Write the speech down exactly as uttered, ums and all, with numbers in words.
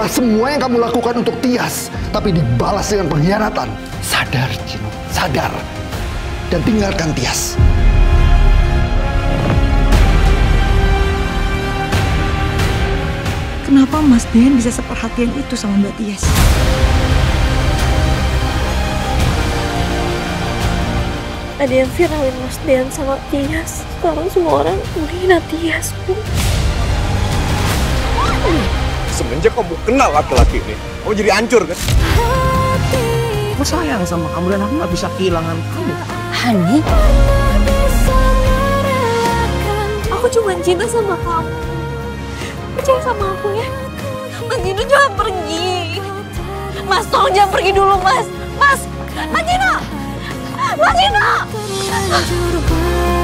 Setelah semua yang kamu lakukan untuk Tias, tapi dibalas dengan pengkhianatan. Sadar, Cino. Sadar. Dan tinggalkan Tias. Kenapa Mas Den bisa seperhatian itu sama Mbak Tias? Ada yang viralin Mas Den sama Tias. Sekarang semua orang menghina Tias, Bu. Semenjak kamu kenal laki-laki ini, kamu jadi hancur kan? Aku sayang sama kamu dan aku gak bisa kehilangan kamu. Hani? Aku cuma cinta sama kamu. Percaya sama aku ya. Mas Gino jangan pergi. Mas tolong jangan pergi dulu, Mas. Mas! Mas Gino! Mas Gino!